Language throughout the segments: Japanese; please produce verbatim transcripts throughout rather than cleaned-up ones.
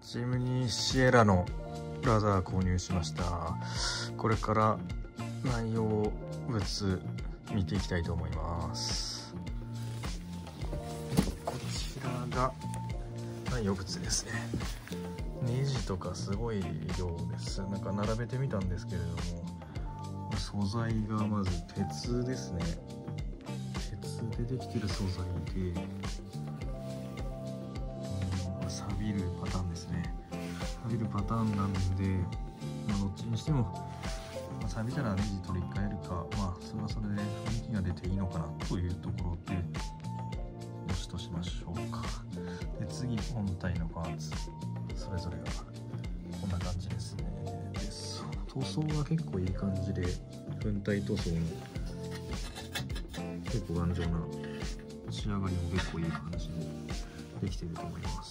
ジムニーシエラのラダー購入しました。これから内容物見ていきたいと思います。こちらが内容物ですね。ネジとかすごい量です。なんか並べてみたんですけれども、素材がまず鉄ですね。鉄でできてる素材で、うん、錆びるパターンですね。錆びるパターンなんで、まあ、どっちにしても、まあ、錆びたらネジ取り替えるか、まあそれはそれで雰囲気が出ていいのかなというところでよしとしましょうか。で、次本体のパーツそれぞれがこんな感じですね。で、塗装が結構いい感じで、粉体塗装の結構頑丈な仕上がりも結構いい感じにできていると思います。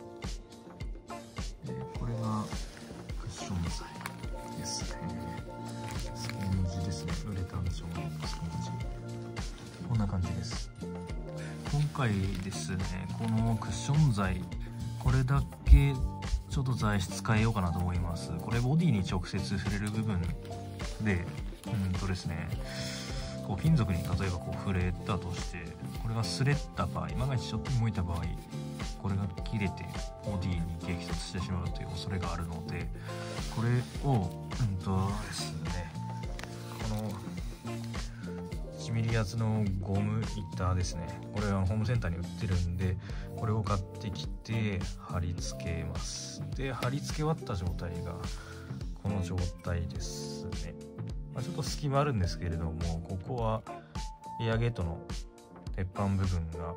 で、これがクッション材ですね。スポンジですね。ウレタン状のスポンジ、こんな感じです。今回ですね、このクッション材、これだけちょっと材質変えようかなと思います。これボディに直接触れる部分で、うんとですね、こう金属に例えばこう触れたとして、これが擦れた場合、万が一ちょっと動いた場合、これが切れてボディに激突してしまうという恐れがあるので、これをうんとですね、このいちミリ厚のゴム板ですね、これはホームセンターに売ってるんで、これを買ってきて貼り付けます。で、貼り付け終わった状態がこの状態ですね。まあ、ちょっと隙間あるんですけれども、ここはエアゲートの鉄板部分が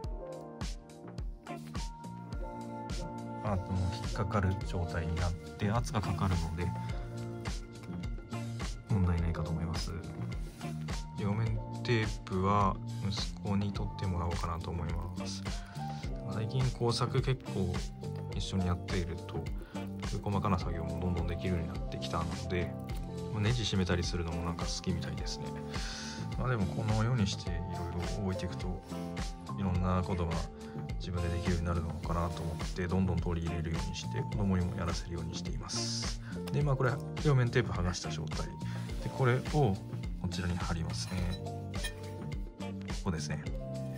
あの引っかかる状態になって圧がかかるので問題ないかと思います。両面テープは息子に取ってもらおうかなと思います。最近工作結構一緒にやっていると細かな作業もどんどんできるようになってきたので、ネジ締めたりするのもなんか好きみたいですね。まあでもこのようにしていろいろ置いていくといろんなことが自分でできるようになるのかなと思って、どんどん取り入れるようにして子供にもやらせるようにしています。で、まあこれ両面テープ剥がした状態で、これをこちらに貼りますね。ここですね。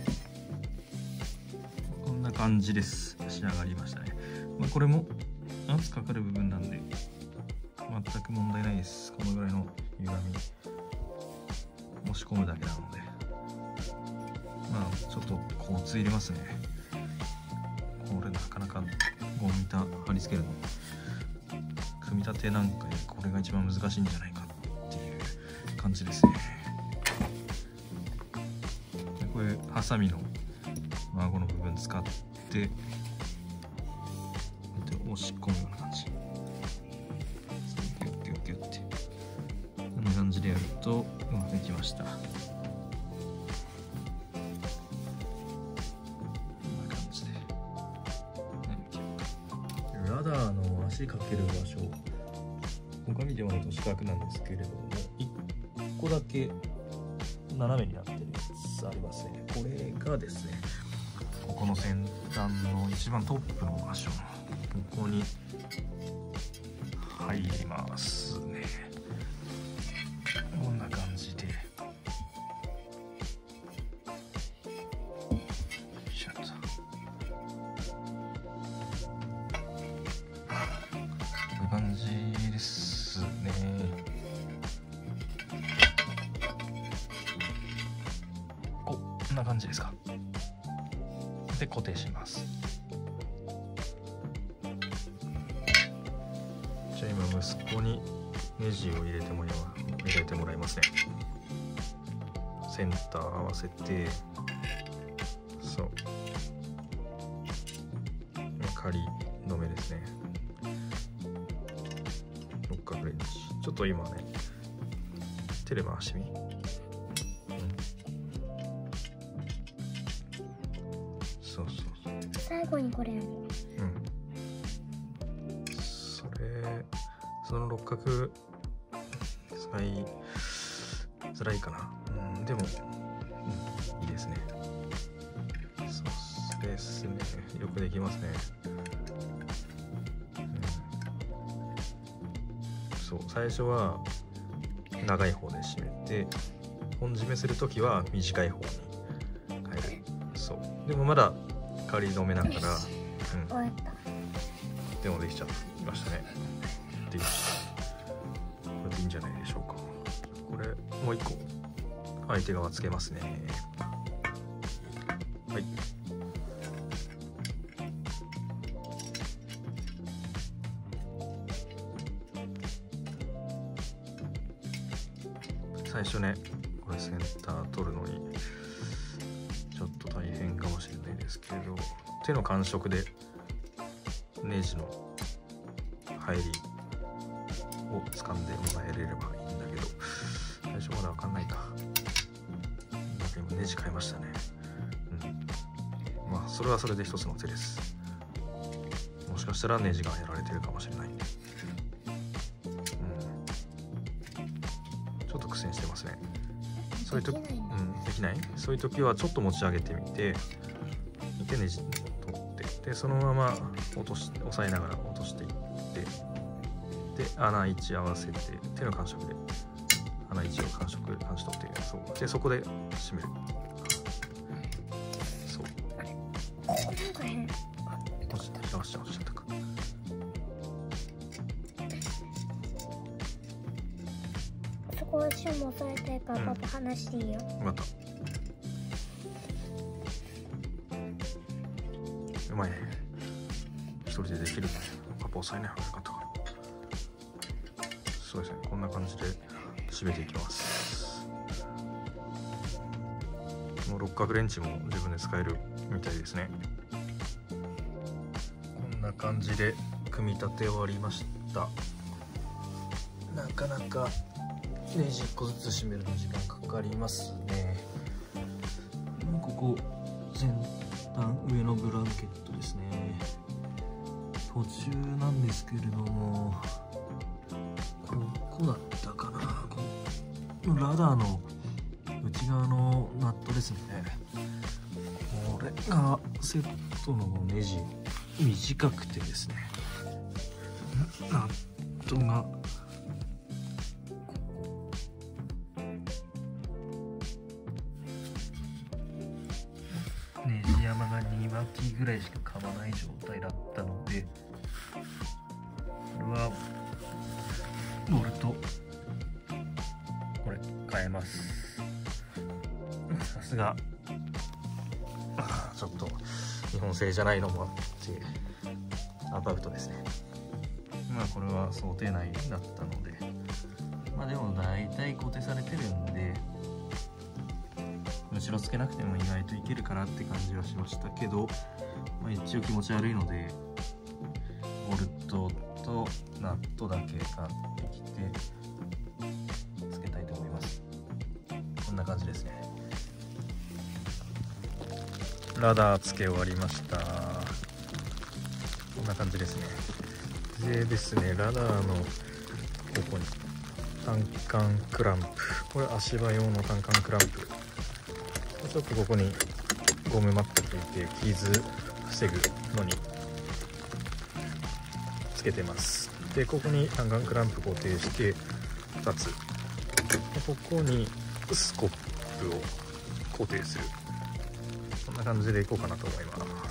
こんな感じです。仕上がりましたね。まあ、これも圧かかる部分なんで全く問題ないです。このぐらいの歪み押し込むだけなので、まあちょっとコツ入れますね。これなかなかゴム板貼り付けるの組み立てなんかでこれが一番難しいんじゃないかっていう感じですね。で、これハサミの孫の部分使って押し込むような感じ、ギュッギュッギュッってこんな感じでやるとうまくできました。こんな感じで、ラダーの足かける場所、鏡ではないと四角なんですけれども、いっこだけ斜めになってるやつありますね。これがですね、ここの先端の一番トップの場所、ここに入りますね。こんな感じで、よいしょっと、こういう感じですね。こんな感じですか。で、固定します。じゃあ今息子にネジを入れてもらい入れてもらいますね。センター合わせて、そう仮止めですね。六角レンチ、ちょっと今ね手で回してみ、うん、そうそうそう、 最後にこれやる。 うん、それその六角使いづらいかな。うん、でも、うん、いいですね。そうですね、よくできますね。 そう最初は長い方で締めて、本締めするときは短い方に変える。そうでもまだ仮止めながら、うん、 終わった。 でもできちゃいましたね。できました。これでいいんじゃないでしょうか。これもう一個相手側つけますね。はい。最初ね、これセンター取るのにちょっと大変かもしれないですけど、手の感触でネジの入りを掴んでもらえれればいいんだけど、最初まだ分かんないか。なんか今ネジ変えましたね。うん、まあそれはそれで一つの手です。もしかしたらネジがやられてるかもしれないんで、うん、ちょっと苦戦してますね。そういう時、うん、できない。そういう時はちょっと持ち上げてみて、でネジ取って、でそのまま落とし押さえながら落としていって、で穴位置合わせて手の感触で穴位置を感触感じ取って、そうでそこで締める。そうなんか変。 落ちた落ちた落ちちゃったか。 そこはシュンも押さえたいから、パパ離していいよ。 またうまいね。一人でできるね。パパ押さえない方がよかったから。そうですね、こんな感じで締めていきます。この六角レンチも自分で使えるみたいですね。こんな感じで組み立て終わりました。なかなかネジいっこずつ締めるの時間かかりますね。ここ先端上のブランケットですね。途中なんですけれども、ここだったかな。このラダーの内側のナットですね。これがセットのネジ短くてですね、ナットがネジ山がに巻きぐらいしか噛まない状態だったので、これはボルトこれ変えます。さすがちょっと日本製じゃないのもあってアバウトですね。まあこれは想定内だったので、まあでも大体固定されてるんで、後ろつけなくても意外といけるかなって感じはしましたけど、まあ、一応気持ち悪いのでボルトとナットだけ買ってきてつけたいと思います。こんな感じですね。ラダーつけ終わりました。こんな感じですね。でですね、ラダーのここに単管クランプ、これ足場用の単管クランプ、ちょっとここにゴムマットといて傷防ぐのにつけてます。でここに単管クランプ固定してふたつ、でここにスコップを固定する。こんな感じでいこうかなと思います。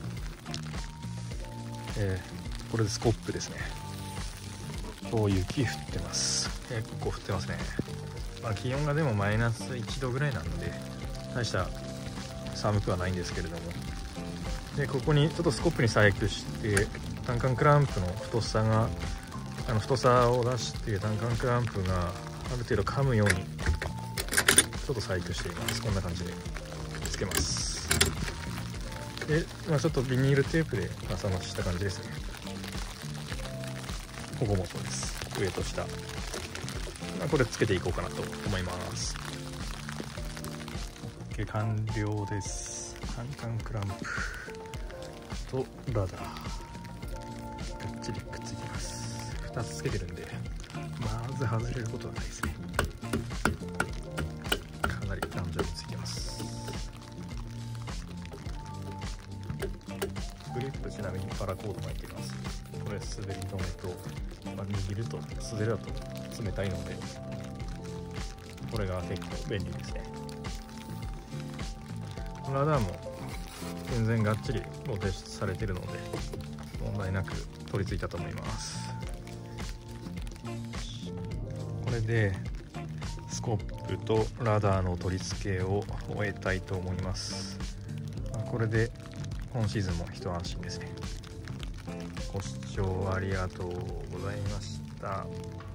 えー、これでスコップですね。お雪降ってます。結構降ってますね。まあ、気温がでもマイナスいちどぐらいなので大した寒くはないんですけれども、でここにちょっとスコップに細工して単管クランプの太さがあの太さを出して単管クランプがある程度噛むようにちょっと細工しています。こんな感じでつけます。で、まあ、ちょっとビニールテープで挟ました感じですね。ここもそうです。上と下、まあ、これつけていこうかなと思います。 OK 完了です。単管クランプとラダーがっちりくっついてます。ふたつつけてるんでまず外れることはないですね。かなり頑丈についてます。グリップちなみにパラコード巻いてます。これ滑り止めとまあ、握ると素手だと冷たいので、これが結構便利ですね。ラダーも全然がっちり固定されてるので問題なく取り付いたと思います。これでスコープとラダーの取り付けを終えたいと思います。これで今シーズンも一安心ですね。ご視聴ありがとうございました。